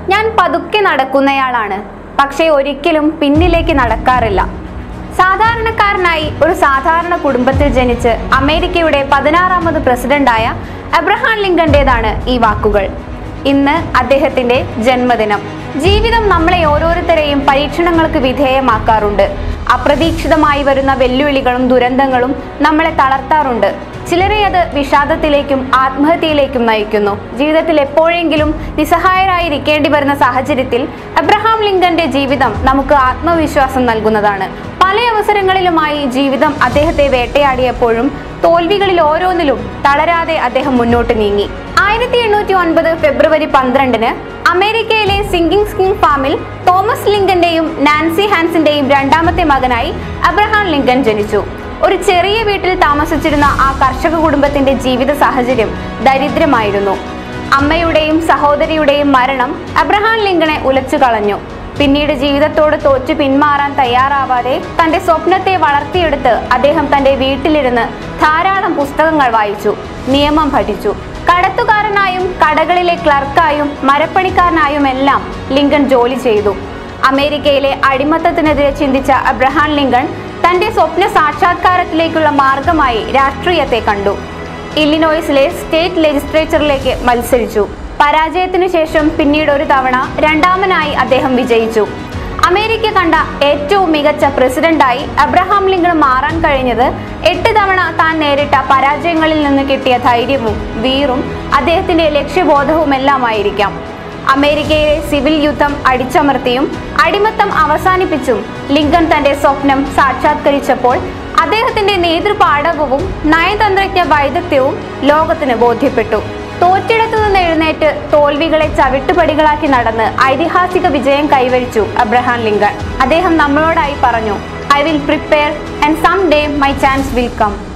ഞാൻ പതുക്കെ നടക്കുന്നയാളാണ്, പക്ഷേ ഒരിക്കലും പിന്നിലേക്ക് നടക്കാറില്ല. സാധാരണക്കാരനായി ഒരു സാധാരണ കുടുംബത്തിൽ ജനിച്ച് അമേരിക്കയുടെ 16ാമത് പ്രസിഡന്റായ അബ്രഹാം ലിങ്കന്റേതാണ് ഈ വാക്കുകൾ. ഇന്ന് അദ്ദേഹത്തിന്റെ ജന്മദിനം. ജീവിതം നമ്മളെ ഓരോരുത്തരെയും പരീക്ഷണങ്ങൾക്ക് വിധേയമാക്കാറുണ്ട്. അപ്രതീക്ഷിതമായി വരുന്ന വെല്ലുവിളികളും ദുരന്തങ്ങളും നമ്മളെ തളർത്താറുണ്ട്. ചിലരെ അത് വിഷാദത്തിലേക്കും ആത്മഹത്യയിലേക്കും നയിക്കുന്നു. ജീവിതത്തിൽ എപ്പോഴെങ്കിലും നിസ്സഹായരായിരിക്കേണ്ടി വരുന്ന സാഹചര്യത്തിൽ അബ്രഹാം ലിങ്കന്റെ ജീവിതം നമുക്ക് ആത്മവിശ്വാസം നൽകുന്നതാണ്. പല അവസരങ്ങളിലുമായി ജീവിതം അദ്ദേഹത്തെ വേട്ടയാടിയപ്പോഴും തോൽവികളിൽ ഓരോന്നിലും തളരാതെ അദ്ദേഹം മുന്നോട്ട് നീങ്ങി. 1809 ഫെബ്രുവരി 12-ന് അമേരിക്കയിലെ സിങ്കിങ് സ്പ്രിംഗ് ഫാമിൽ തോമസ് ലിങ്കന്റെയും നാൻസി ഹാൻസിന്റെയും രണ്ടാമത്തെ മകനായി അബ്രഹാം ലിങ്കൻ ജനിച്ചു. ഒരു ചെറിയ വീട്ടിൽ താമസിച്ചിരുന്ന ആ കർഷക കുടുംബത്തിന്റെ ജീവിത സാഹചര്യം ദരിദ്രമായിരുന്നു. അമ്മയുടെയും സഹോദരിയുടെയും മരണം അബ്രഹാം ലിങ്കനെ ഉലച്ചു കളഞ്ഞു. പിന്നീട് ജീവിതത്തോട് തോറ്റു പിന്മാറാൻ തയ്യാറാവാതെ തന്റെ സ്വപ്നത്തെ വളർത്തിയെടുത്ത് അദ്ദേഹം തന്റെ വീട്ടിലിരുന്ന് ധാരാളം പുസ്തകങ്ങൾ വായിച്ചു, നിയമം പഠിച്ചു. കടത്തുകാരനായും കടകളിലെ ക്ലർക്കായും മരപ്പണിക്കാരനായും എല്ലാം ലിങ്കൻ ജോലി ചെയ്തു. അമേരിക്കയിലെ അടിമത്തത്തിനെതിരെ ചിന്തിച്ച അബ്രഹാം ലിങ്കൺ തന്റെ സ്വപ്ന സാക്ഷാത്കാരത്തിലേക്കുള്ള മാർഗമായി രാഷ്ട്രീയത്തെ കണ്ടു. ഇല്ലിനോയ്സിലെ സ്റ്റേറ്റ് ലെജിസ്ലേച്ചറിലേക്ക് മത്സരിച്ചു. പരാജയത്തിനു ശേഷം പിന്നീട് ഒരു തവണ രണ്ടാമനായി അദ്ദേഹം വിജയിച്ചു. അമേരിക്ക കണ്ട ഏറ്റവും മികച്ച പ്രസിഡന്റായി അബ്രഹാം ലിങ്കൺ മാറാൻ കഴിഞ്ഞത് 8 തവണ താൻ നേരിട്ട പരാജയങ്ങളിൽ നിന്ന് കിട്ടിയ ധൈര്യവും വീറും അദ്ദേഹത്തിന്റെ ലക്ഷ്യബോധവുമെല്ലാമായിരിക്കാം. അമേരിക്കയിലെ സിവിൽ യുദ്ധം അടിച്ചമർത്തിയും അടിമത്തം അവസാനിപ്പിച്ചും ലിങ്കൺ തന്റെ സ്വപ്നം സാക്ഷാത്കരിച്ചപ്പോൾ അദ്ദേഹത്തിന്റെ നേതൃപാടവവും നയതന്ത്രജ്ഞ വൈദഗ്ധ്യവും ലോകത്തിന് ബോധ്യപ്പെട്ടു. തോറ്റിടത്തു നിന്ന് എഴുന്നേറ്റ് തോൽവികളെ ചവിട്ടുപടികളാക്കി നടന്ന് ഐതിഹാസിക വിജയം കൈവരിച്ചു അബ്രഹാം ലിങ്കൺ. അദ്ദേഹം നമ്മളോടായി പറഞ്ഞു, "I will prepare and someday my chance will come."